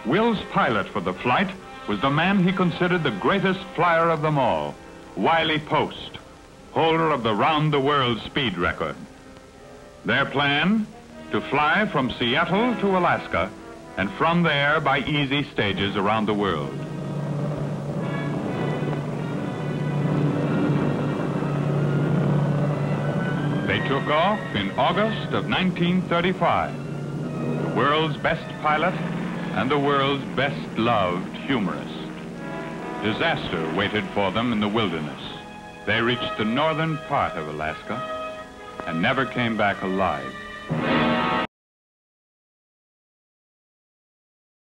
Will's pilot for the flight was the man he considered the greatest flyer of them all, Wiley Post, holder of the round-the-world speed record. Their plan? To fly from Seattle to Alaska, and from there by easy stages around the world. They took off in August of 1935. The world's best pilot and the world's best-loved humorist. Disaster waited for them in the wilderness. They reached the northern part of Alaska and never came back alive.